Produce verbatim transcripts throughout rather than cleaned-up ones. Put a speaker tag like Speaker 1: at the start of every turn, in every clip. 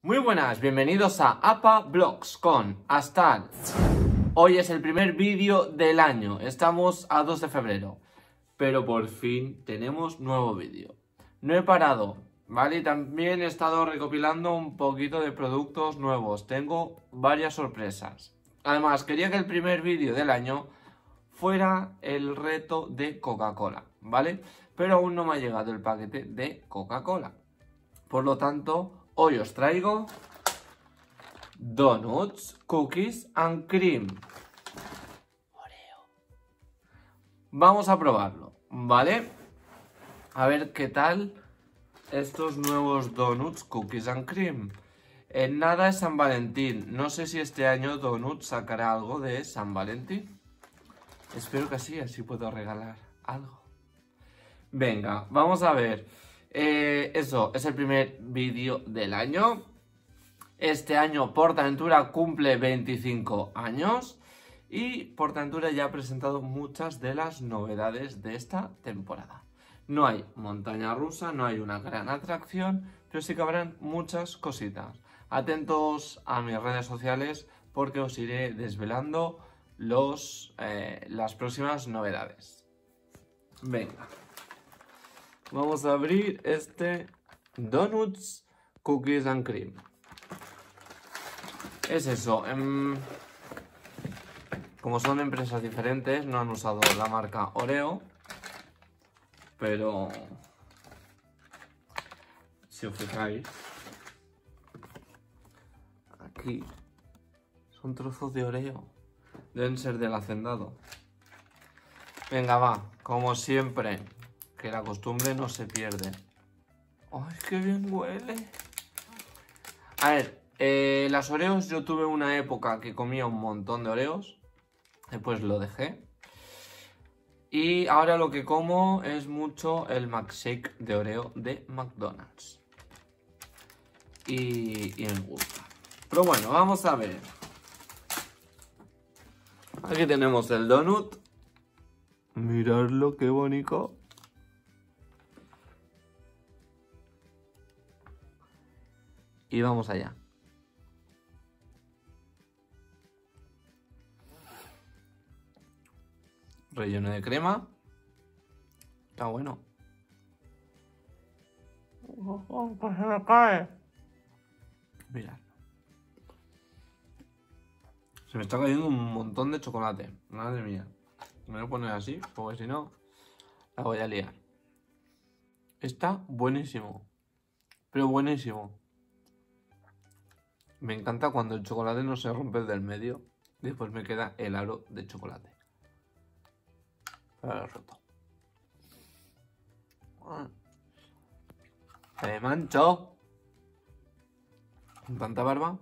Speaker 1: Muy buenas, bienvenidos a APA Vlogs con Astal. Hoy es el primer vídeo del año, estamos a dos de febrero, pero por fin tenemos nuevo vídeo. No he parado, ¿vale? Y también he estado recopilando un poquito de productos nuevos, tengo varias sorpresas. Además, quería que el primer vídeo del año fuera el reto de Coca-Cola, ¿vale? Pero aún no me ha llegado el paquete de Coca-Cola. Por lo tanto, hoy os traigo Donuts, Cookies and Cream. Oreo. Vamos a probarlo, ¿vale? A ver qué tal estos nuevos Donuts, Cookies and Cream. En nada es San Valentín. No sé si este año Donuts sacará algo de San Valentín. Espero que sí, así puedo regalar algo. Venga, vamos a ver. Eh, eso, es el primer vídeo del año. Este año PortAventura cumple veinticinco años. Y PortAventura ya ha presentado muchas de las novedades de esta temporada. No hay montaña rusa, no hay una gran atracción, pero sí que habrán muchas cositas. Atentos a mis redes sociales porque os iré desvelando los, eh, las próximas novedades. Venga. Vamos a abrir este Donuts, Cookies and Cream. Es eso. Eh, como son empresas diferentes, no han usado la marca Oreo. Pero si os fijáis, aquí son trozos de Oreo. Deben ser del hacendado. Venga, va, como siempre. Que la costumbre no se pierde. ¡Ay, qué bien huele! A ver, eh, las Oreos, yo tuve una época que comía un montón de Oreos. Después lo dejé. Y ahora lo que como es mucho el McShake de Oreo de McDonald's. Y, y me gusta. Pero bueno, vamos a ver. Aquí tenemos el donut. Miradlo, qué bonito. Y vamos allá. Relleno de crema. Está bueno. Oh, oh, pues se me cae. Mirad. Se me está cayendo un montón de chocolate. Madre mía. Me voy a poner así, porque si no, la voy a liar. Está buenísimo. Pero buenísimo. Me encanta cuando el chocolate no se rompe del medio. Después me queda el aro de chocolate. Ahora lo roto. ¡Me mancho! Con tanta barba.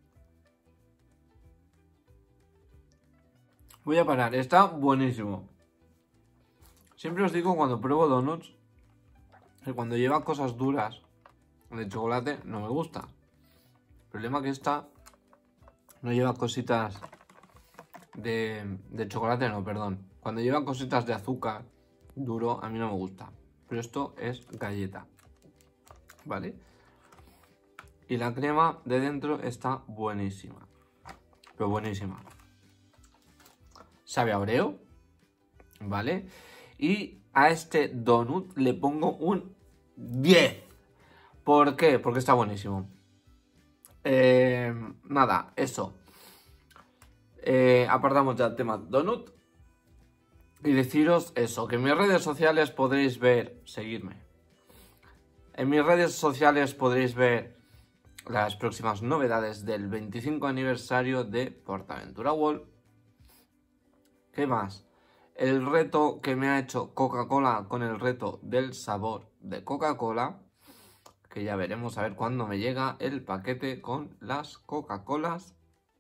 Speaker 1: Voy a parar. Está buenísimo. Siempre os digo cuando pruebo donuts que cuando lleva cosas duras de chocolate no me gusta. El problema es que esta no lleva cositas de, de chocolate, no, perdón. Cuando lleva cositas de azúcar duro, a mí no me gusta. Pero esto es galleta, ¿vale? Y la crema de dentro está buenísima. Pero buenísima. Sabe a Oreo, ¿vale? Y a este donut le pongo un diez. ¿Por qué? Porque está buenísimo. Eh, nada, eso. Eh, apartamos ya el tema donut. Y deciros eso, que en mis redes sociales podréis ver, seguidme. En mis redes sociales podréis ver las próximas novedades del veinticinco aniversario de PortAventura World. ¿Qué más? El reto que me ha hecho Coca-Cola con el reto del sabor de Coca-Cola. Que ya veremos a ver cuándo me llega el paquete con las Coca-Colas.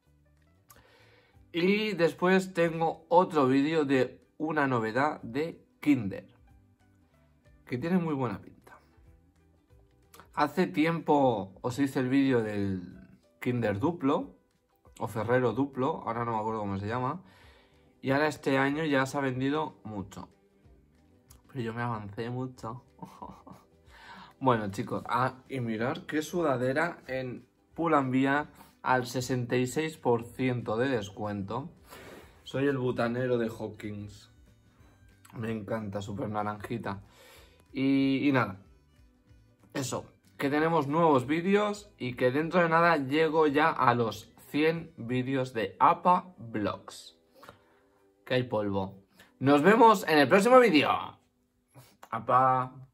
Speaker 1: Y después tengo otro vídeo de una novedad de Kinder. Que tiene muy buena pinta. Hace tiempo os hice el vídeo del Kinder Duplo. O Ferrero Duplo, ahora no me acuerdo cómo se llama. Y ahora este año ya se ha vendido mucho. Pero yo me avancé mucho. Bueno, chicos, ah, y mirad qué sudadera en Pull&Bear al sesenta y seis por ciento de descuento. Soy el butanero de Hawkins. Me encanta, súper naranjita. Y, y nada, eso, que tenemos nuevos vídeos y que dentro de nada llego ya a los cien vídeos de APA Vlogs. Que hay polvo. Nos vemos en el próximo vídeo. APA.